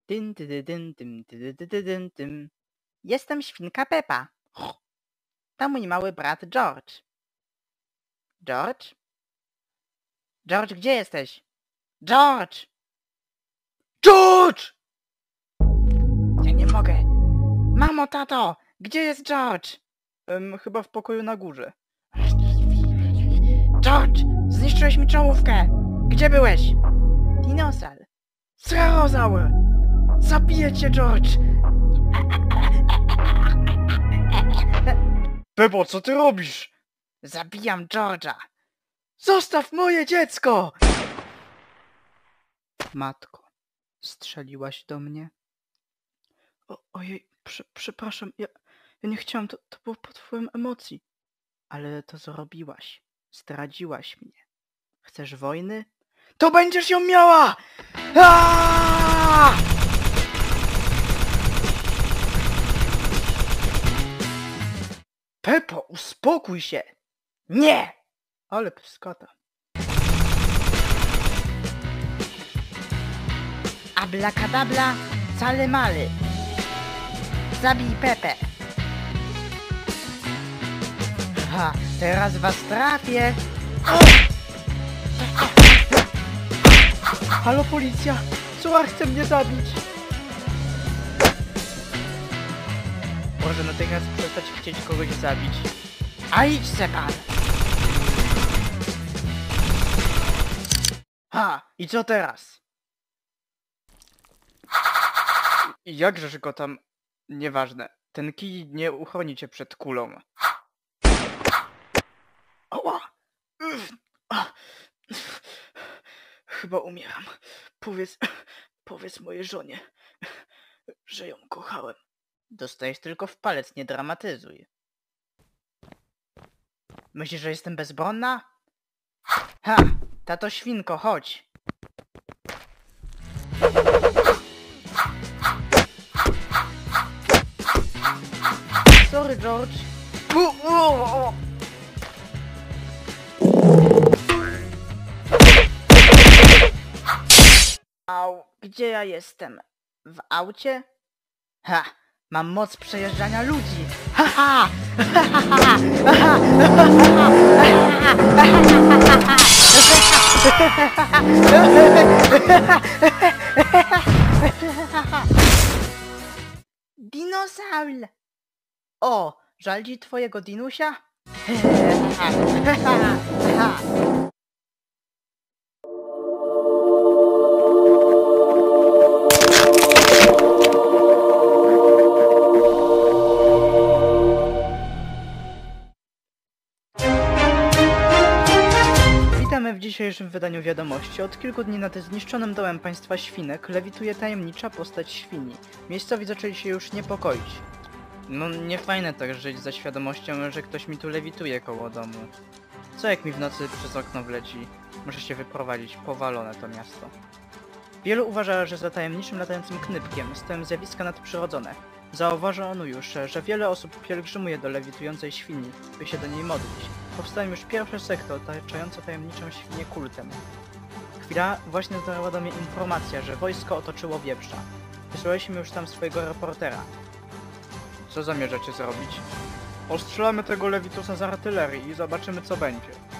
Dyn, dydy, dyn, dym, dydy, dydy, dyn, dym. Jestem świnka Pepa. To mój mały brat George. George? George, gdzie jesteś? George! George! Ja nie mogę. Mamo, tato, gdzie jest George? Chyba w pokoju na górze. George! Zniszczyłeś mi czołówkę! Gdzie byłeś? Dinosaur. Stegosaur! Zabiję cię, George! Pepo, co ty robisz? Zabijam George'a! Zostaw moje dziecko! Matko, strzeliłaś do mnie? Ojej, przepraszam, ja nie chciałam, to było pod wpływem emocji. Ale to zrobiłaś. Zdradziłaś mnie. Chcesz wojny? To będziesz ją miała! Aaaa! Pepo, uspokój się! Nie! Ale pyskota. Ablakadabla, cale maly. Zabij Pepę. Ha, teraz was trafię. Halo, policja! Córa chce mnie zabić! Może natychmiast przestać chcieć kogoś zabić. A idź se pan! Ha! I co teraz? Jakżeż go tam... Nieważne. Ten kij nie uchroni cię przed kulą. Ała! Chyba umieram. Powiedz mojej żonie, że ją kochałem. Dostajesz tylko w palec, nie dramatyzuj. Myślisz, że jestem bezbronna? Ha! Tato świnko, chodź! Sorry, George. Au, gdzie ja jestem? W aucie? Ha! Mam moc przejeżdżania ludzi! Ha ha! Dinosaur! O, żal ci twojego dinusia? Witamy w dzisiejszym wydaniu wiadomości. Od kilku dni nad zniszczonym dołem państwa świnek lewituje tajemnicza postać świni. Miejscowi zaczęli się już niepokoić. No nie fajne tak żyć za świadomością, że ktoś mi tu lewituje koło domu. Co jak mi w nocy przez okno wleci? Muszę się wyprowadzić, powalone to miasto. Wielu uważa, że za tajemniczym latającym knypkiem stoją zjawiska nadprzyrodzone. Zauważono już, że wiele osób pielgrzymuje do lewitującej świni, by się do niej modlić. Powstają już pierwsze sekty otaczające tajemniczą świnię kultem. Chwila, właśnie dotarła do mnie informacja, że wojsko otoczyło Wieprza. Wysłaliśmy już tam swojego reportera. Co zamierzacie zrobić? Ostrzelamy tego lewitusa z artylerii i zobaczymy, co będzie.